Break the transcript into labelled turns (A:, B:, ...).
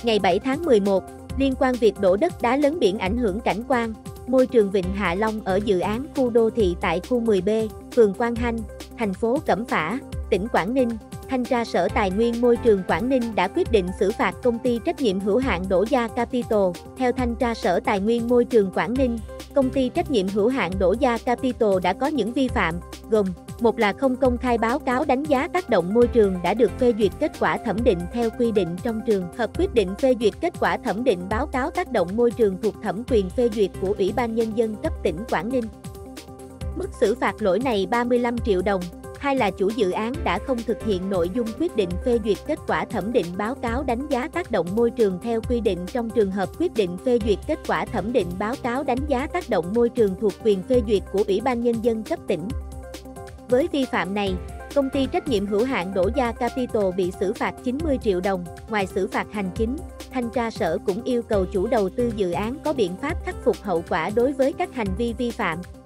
A: Ngày 7 tháng 11, liên quan việc đổ đất đá lấn biển ảnh hưởng cảnh quan, môi trường Vịnh Hạ Long ở dự án khu đô thị tại khu 10B, phường Quang Hanh, thành phố Cẩm Phả, tỉnh Quảng Ninh, Thanh tra Sở Tài nguyên Môi trường Quảng Ninh đã quyết định xử phạt công ty trách nhiệm hữu hạn Đỗ Gia Capital. Theo Thanh tra Sở Tài nguyên Môi trường Quảng Ninh, công ty trách nhiệm hữu hạn Đỗ Gia Capital đã có những vi phạm, gồm: một là không công khai báo cáo đánh giá tác động môi trường đã được phê duyệt kết quả thẩm định theo quy định trong trường hợp quyết định phê duyệt kết quả thẩm định báo cáo tác động môi trường thuộc thẩm quyền phê duyệt của Ủy ban Nhân dân cấp tỉnh Quảng Ninh. Mức xử phạt lỗi này 35 triệu đồng. Hai là chủ dự án đã không thực hiện nội dung quyết định phê duyệt kết quả thẩm định báo cáo đánh giá tác động môi trường theo quy định trong trường hợp quyết định phê duyệt kết quả thẩm định báo cáo đánh giá tác động môi trường thuộc quyền phê duyệt của Ủy ban Nhân dân cấp tỉnh. Với vi phạm này, công ty trách nhiệm hữu hạn Đỗ Gia Capital bị xử phạt 90 triệu đồng. Ngoài xử phạt hành chính, Thanh tra Sở cũng yêu cầu chủ đầu tư dự án có biện pháp khắc phục hậu quả đối với các hành vi vi phạm.